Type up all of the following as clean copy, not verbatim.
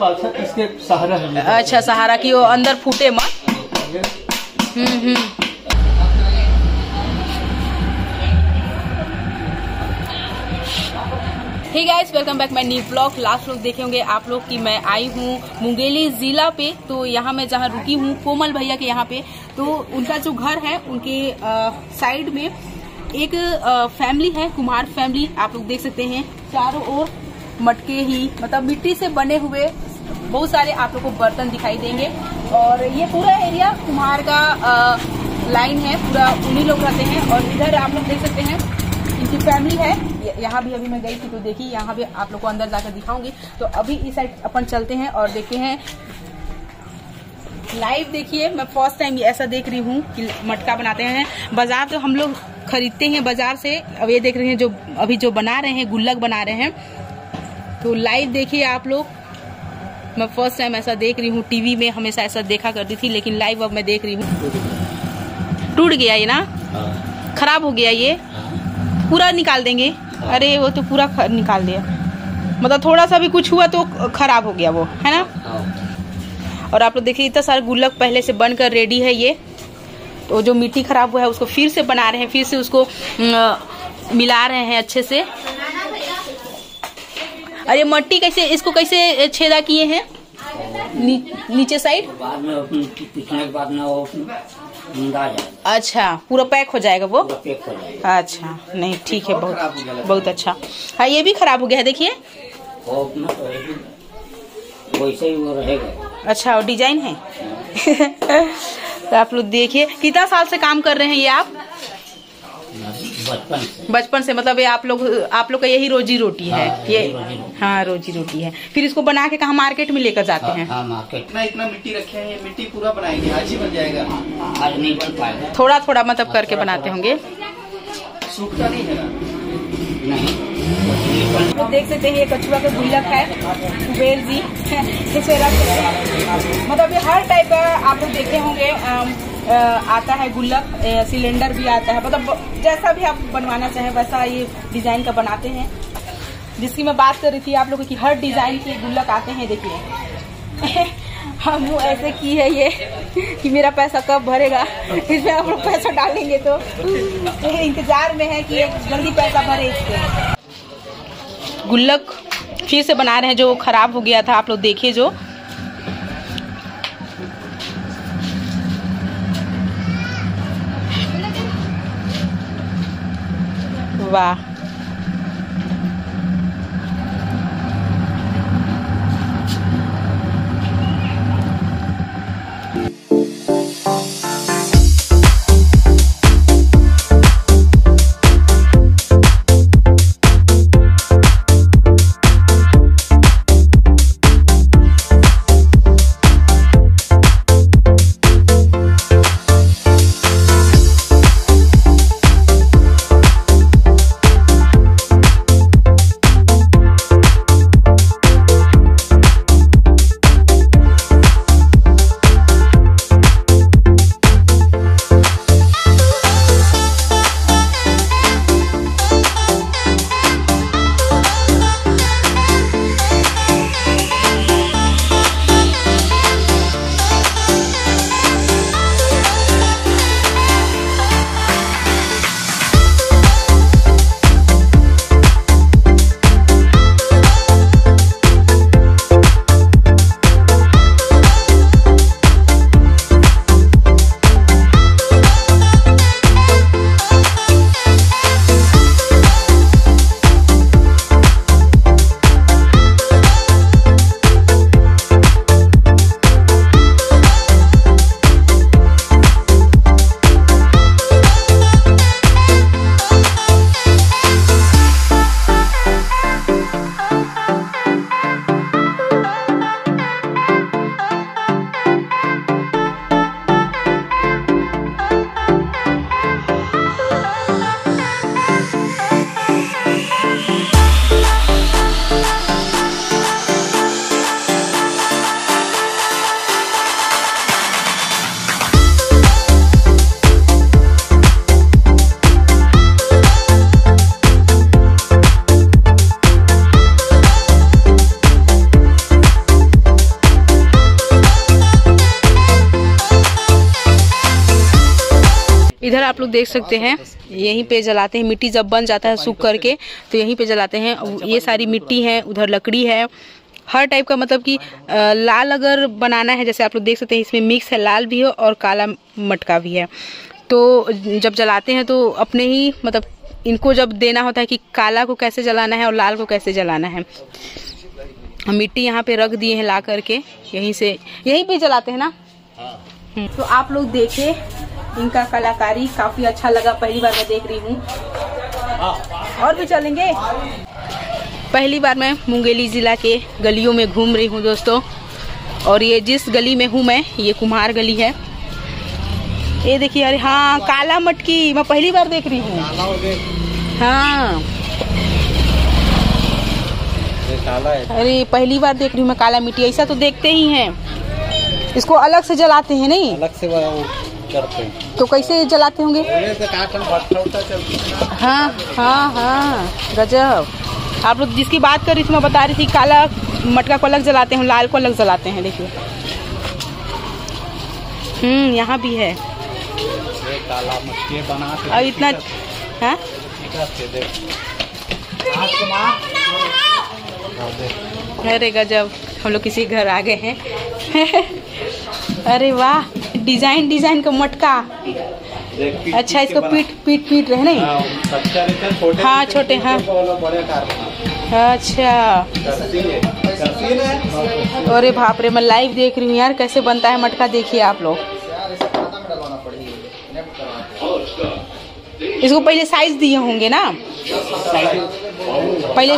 पास इसके सहारा है। अच्छा, सहारा की वो अंदर फूटे मत। Hey guys, welcome back my new blog. Last लोग देखे होंगे आप लोग कि मैं आई हूँ मुंगेली जिला पे। तो यहाँ मैं जहाँ रुकी हूँ कोमल भैया के यहाँ पे, तो उनका जो घर है उनके साइड में एक फैमिली है, कुमार फैमिली। आप लोग देख सकते हैं चारों ओर मटके ही, मतलब मिट्टी से बने हुए बहुत सारे आप लोग को बर्तन दिखाई देंगे। और ये पूरा एरिया कुम्हार का लाइन है, पूरा उन्हीं लोग रहते हैं। और इधर आप लोग देख सकते हैं इनकी फैमिली है। यहाँ भी अभी मैं गई थी तो देखी, यहाँ भी आप लोग को अंदर जाकर दिखाऊंगी। तो अभी इस साइड अपन चलते हैं और देखते हैं लाइव। देखिए, मैं फर्स्ट टाइम ऐसा देख रही हूँ कि मटका बनाते हैं। बाजार तो हम लोग खरीदते हैं बाजार से, अब ये देख रहे हैं जो अभी जो बना रहे हैं, गुल्लक बना रहे हैं। तो लाइव देखिए आप लोग, मैं फर्स्ट टाइम ऐसा देख रही हूँ। टीवी में हमेशा ऐसा देखा करती थी, लेकिन लाइव अब मैं देख रही हूँ। टूट गया ये ना, खराब हो गया ये, पूरा निकाल देंगे। अरे वो तो पूरा निकाल दिया, मतलब थोड़ा सा भी कुछ हुआ तो खराब हो गया वो, है ना। और आप लोग देखिए इतना सारा गुल्लक पहले से बनकर रेडी है ये। तो जो मिट्टी खराब हुआ है उसको फिर से बना रहे हैं, फिर से उसको मिला रहे हैं अच्छे से। अरे मट्टी कैसे, इसको कैसे छेदा किए हैं नीचे साइड? बाद में पिसने के बाद ना वो अच्छा, पूरा पैक हो जाएगा वो। पैक हो जाएगा। अच्छा, नहीं ठीक है, बहुत अच्छा। हाँ, ये भी खराब हो गया है, देखिए वैसे ही वो रहेगा। अच्छा, और डिजाइन है। तो आप लोग देखिए, कितना साल से काम कर रहे हैं ये आप? बचपन से, मतलब ये आप लोग का यही रोजी रोटी है। हाँ, ये हाँ, रोजी रोटी है। फिर इसको बना के कहाँ मार्केट में लेकर जाते हैं? हाँ, मार्केट। इतना मिट्टी रखे हैं, ये मिट्टी पूरा बनाएंगे, आज ही बन जाएगा। आज नहीं बन पाएगा, थोड़ा थोड़ा मतलब करके बनाते होंगे। सूखता नहीं है ना? नहीं। तो देख सकते हैं ये कछुआ का गुल्लक है, कुबेर जी। मतलब ये हर टाइप का आप लोग देखे होंगे आता है गुल्लक, सिलेंडर भी आता है, मतलब जैसा भी आप बनवाना चाहें वैसा ये डिजाइन का बनाते हैं। जिसकी मैं बात कर रही थी आप लोगों की, हर डिजाइन के गुल्लक आते हैं। देखिए हम ऐसे की है ये कि मेरा पैसा कब भरेगा, इसमें आप लोग पैसा डालेंगे तो इंतजार में है कि जल्दी पैसा भरे। इसके गुल्लक फिर से बना रहे हैं, जो खराब हो गया था आप लोग देखिए जो। वाह, इधर आप लोग देख सकते हैं, यहीं पे जलाते हैं। मिट्टी जब बन जाता है सूख करके तो यहीं पे जलाते हैं। ये सारी मिट्टी है, उधर लकड़ी है, हर टाइप का, मतलब कि लाल अगर बनाना है, जैसे आप लोग देख सकते हैं इसमें मिक्स है, लाल भी है और काला मटका भी है। तो जब जलाते हैं तो अपने ही मतलब इनको जब देना होता है कि काला को कैसे जलाना है और लाल को कैसे जलाना है। हम मिट्टी यहाँ पे रख दिए हैं ला करके, यहीं पे जलाते हैं ना। तो आप लोग देखे इनका कलाकारी, काफी अच्छा लगा, पहली बार मैं देख रही हूँ। और भी चलेंगे। पहली बार मैं मुंगेली जिला के गलियों में घूम रही हूँ दोस्तों, और ये जिस गली में हूँ मैं, ये कुम्हार गली है। ये देखिए, अरे हाँ, काला मटकी मैं पहली बार देख रही हूँ। हाँ, अरे पहली बार देख रही हूँ मैं काला मिट्टी। ऐसा तो देखते ही हैं, इसको अलग से जलाते हैं नहीं? अलग से करते हैं। तो कैसे जलाते होंगे? हाँ हाँ हाँ, गजब। आप लोग जिसकी बात कर रही थी, मैं बता रही थी काला मटका को अलग जलाते हैं, लाल को अलग जलाते हैं। देखिए, यहाँ भी है काला मटकी बना के। और इतना, हाँ, अरे गजब, हम लोग किसी घर आ गए हैं। अरे वाह, डिजाइन का मटका। अच्छा, इसको पीट रहे नहीं? हाँ, छोटे, हाँ। अच्छा, अरे बाप रे, मैं लाइव देख रही हूँ यार, कैसे बनता है मटका। देखिए आप लोग, इसको पहले साइज दिए होंगे ना, पहले।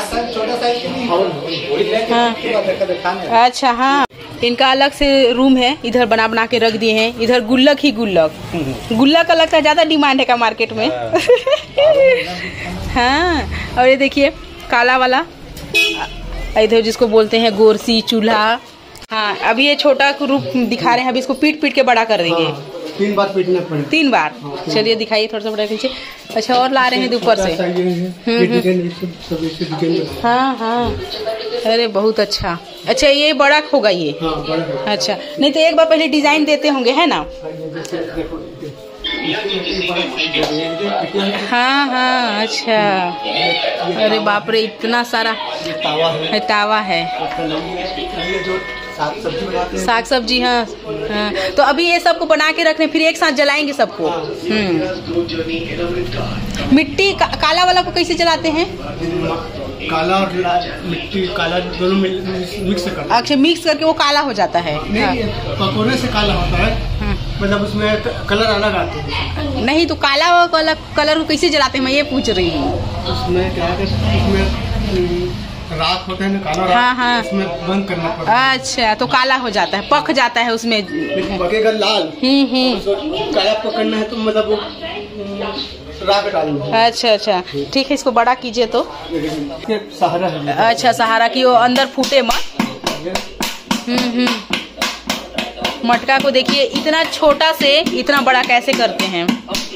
हाँ, अच्छा, हाँ, इनका अलग से रूम है, इधर बना के रख दिए हैं। इधर गुल्लक ही गुल्लक अलग का ज्यादा डिमांड है का मार्केट में। हाँ, और ये देखिए काला वाला, इधर जिसको बोलते हैं गोरसी चूल्हा। हाँ, अभी ये छोटा रूप दिखा रहे हैं, अभी इसको पीट के बड़ा कर देंगे। 3 बार पीटना पड़ेगा। 3 बार। चलिए दिखाइए थोड़ा सा बड़ा पीछे। अच्छा, और ला रहे हैं ऊपर से। हाँ हाँ, अरे बहुत अच्छा। अच्छा, ये बड़ा होगा ये? हाँ, बड़ा। अच्छा, नहीं तो एक बार पहले डिजाइन देते होंगे, है ना? हाँ हाँ, अच्छा। अरे बाप रे, इतना सारा तावा है। साग सब्जी, हाँ हाँ। तो अभी ये सबको बना के रखने, फिर एक साथ जलाएंगे सबको। मिट्टी काला वाला को कैसे जलाते हैं? काला और मिट्टी, काला दोनों मिक्स कर। अच्छा, मिक्स करके वो काला हो जाता है? नहीं, पकोड़े से काला होता है। मतलब उसमें कलर अलग आते हैं। नहीं, तो काला कलर को कैसे जलाते हैं, मैं ये पूछ रही हूँ। उसमें क्या है, उसमें राख होता है ना, काला राख। हाँ हाँ, उसमें बंद करना पड़ता है। अच्छा, तो काला हो जाता है, पक जाता है उसमें। पकेगा लाल। काला पकड़ना है तो मतलब वो राख डालना। अच्छा, ठीक है, इसको बड़ा कीजिए तो। सहारा है। अच्छा, सहारा की वो अंदर फूटे मत। मटका को देखिए, इतना छोटा से इतना बड़ा कैसे करते हैं।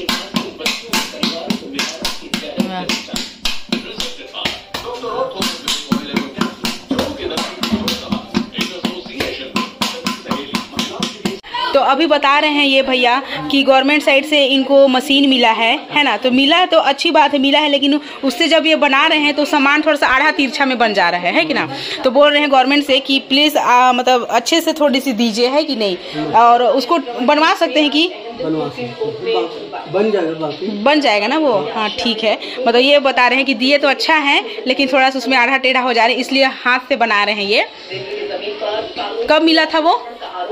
तो अभी बता रहे हैं ये भैया कि गवर्नमेंट साइड से इनको मशीन मिला है ना? तो मिला तो अच्छी बात है, मिला है, लेकिन उससे जब ये बना रहे हैं तो सामान थोड़ा सा आधा तिरछा में बन जा रहा है कि ना? तो बोल रहे हैं गवर्नमेंट से कि प्लीज़ मतलब अच्छे से थोड़ी सी दीजिए, है कि नहीं? और उसको बनवा सकते हैं कि बन जाएगा ना वो? हाँ, ठीक है। मतलब ये बता रहे हैं कि दिए तो अच्छा है, लेकिन थोड़ा सा उसमें आधा टेढ़ा हो जा रहा है, इसलिए हाथ से बना रहे हैं ये। कब मिला था वो?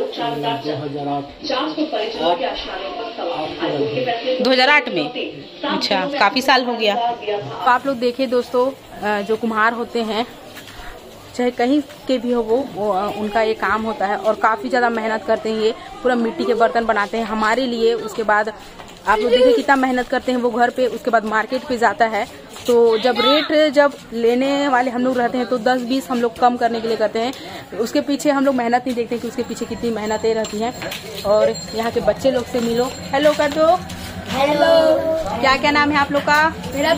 2008 में। अच्छा, काफी साल हो गया। तो आप लोग देखिए दोस्तों, जो कुम्हार होते हैं, चाहे कहीं के भी हो, वो उनका ये काम होता है और काफी ज्यादा मेहनत करते हैं। ये पूरा मिट्टी के बर्तन बनाते हैं हमारे लिए। उसके बाद आप लोग देखिए कितना मेहनत करते हैं वो घर पे। उसके बाद मार्केट पे जाता है, तो जब लेने वाले हम लोग रहते हैं तो 10-20 हम लोग कम करने के लिए करते हैं। उसके पीछे हम लोग मेहनत नहीं देखते कि उसके पीछे कितनी मेहनतें रहती हैं। और यहाँ के बच्चे लोग से मिलो, हेलो कर दो। हेलो, क्या नाम है आप लोग का? मेरा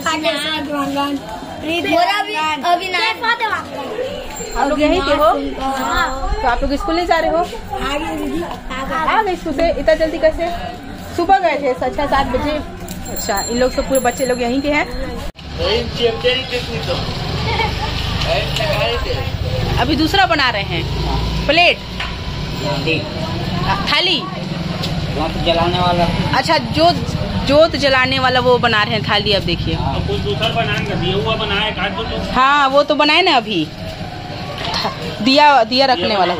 आप लोग यहीं के हो? तो आप लोग स्कूल नहीं जा रहे हो? आ गए स्कूल से इतना जल्दी कैसे? सुबह गए थे 6-7 बजे। अच्छा, इन लोग सब पूरे बच्चे लोग यहीं के हैं। अभी दूसरा बना रहे हैं प्लेट थाली। जलाने वाला। अच्छा, जोत जलाने वाला वो बना रहे हैं थाली। अब देखिए कुछ दूसरा बनाएंगे, दिया हुआ बनाए काट दो। हाँ, वो तो बनाए ना अभी, दिया रखने वाला।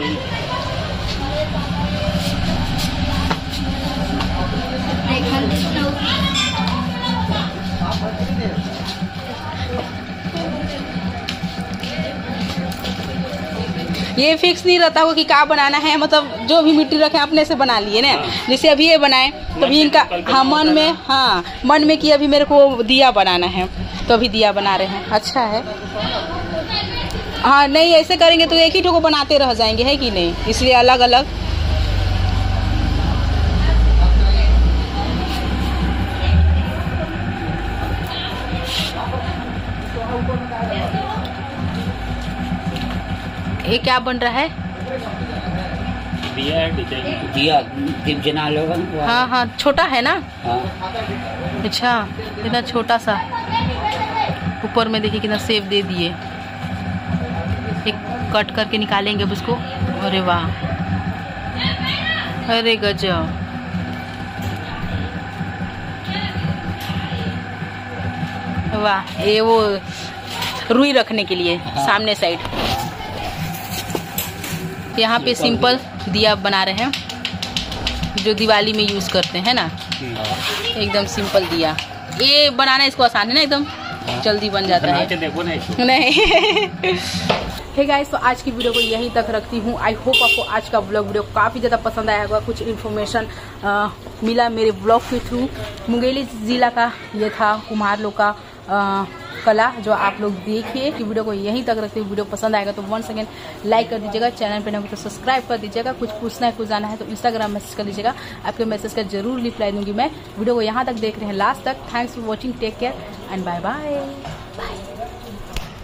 ये फिक्स नहीं रहता हो कि क्या बनाना है, मतलब जो भी मिट्टी रखे अपने से बना लिए ना। जैसे अभी ये बनाए तो अभी इनका मन में कि अभी मेरे को दिया बनाना है, तो अभी दिया बना रहे हैं। अच्छा है। हाँ, नहीं ऐसे करेंगे तो एक ही ठो को बनाते रह जाएंगे, है कि नहीं, इसलिए अलग अलग। ये क्या बन रहा है? दिया दीप जला लोगा। हाँ, छोटा है ना। हाँ। अच्छा, इतना छोटा सा। ऊपर में देखिए कितना सेब दे दिए। एक कट करके निकालेंगे अब उसको। अरे वाह, अरे गजब। वाह, ये वो रुई रखने के लिए। हाँ। सामने साइड यहाँ पे सिंपल दिया बना रहे हैं, जो दिवाली में यूज करते हैं ना। एकदम सिंपल दिया। ये बनाना इसको आसान है ना, एकदम जल्दी बन जाता है। देखो नहीं। हे गाइस, तो आज की वीडियो को यहीं तक रखती हूँ। आई होप आपको आज का व्लॉग वीडियो काफ़ी ज़्यादा पसंद आया होगा। कुछ इन्फॉर्मेशन मिला मेरे व्लॉग के थ्रू। मुंगेली ज़िला का ये था कुम्हार लोग का कला, जो आप लोग देखिए। कि वीडियो को यहीं तक रखते हुए वीडियो पसंद आएगा तो वंस अगेन लाइक कर दीजिएगा, चैनल पे नए हो तो सब्सक्राइब कर दीजिएगा। कुछ पूछना है, कुछ जाना है तो इंस्टाग्राम मैसेज कर लीजिएगा, आपके मैसेज का जरूर रिप्लाई दूंगी मैं। वीडियो को यहाँ तक देख रहे हैं लास्ट तक। Thanks for watching, take care and bye bye.